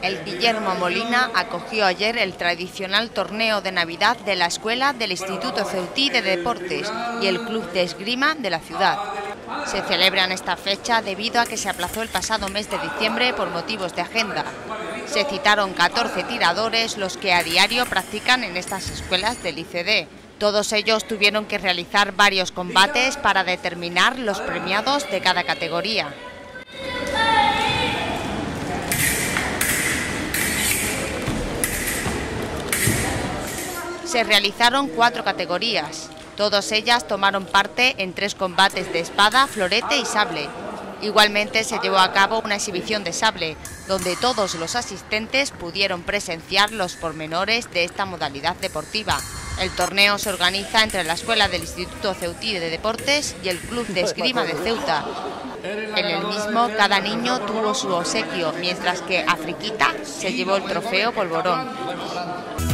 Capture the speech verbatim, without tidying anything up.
El Guillermo Molina acogió ayer el tradicional torneo de Navidad de la Escuela del Instituto Ceutí de Deportes y el Club de Esgrima de la ciudad. Se celebra en esta fecha debido a que se aplazó el pasado mes de diciembre por motivos de agenda. Se citaron catorce tiradores, los que a diario practican en estas escuelas del I C D. Todos ellos tuvieron que realizar varios combates para determinar los premiados de cada categoría. Se realizaron cuatro categorías. Todas ellas tomaron parte en tres combates de espada, florete y sable. Igualmente se llevó a cabo una exhibición de sable, donde todos los asistentes pudieron presenciar los pormenores de esta modalidad deportiva. El torneo se organiza entre la Escuela del Instituto Ceutí de Deportes y el Club de Esgrima de Ceuta. En el mismo, cada niño tuvo su obsequio, mientras que Afriquita se llevó el trofeo Polvorón.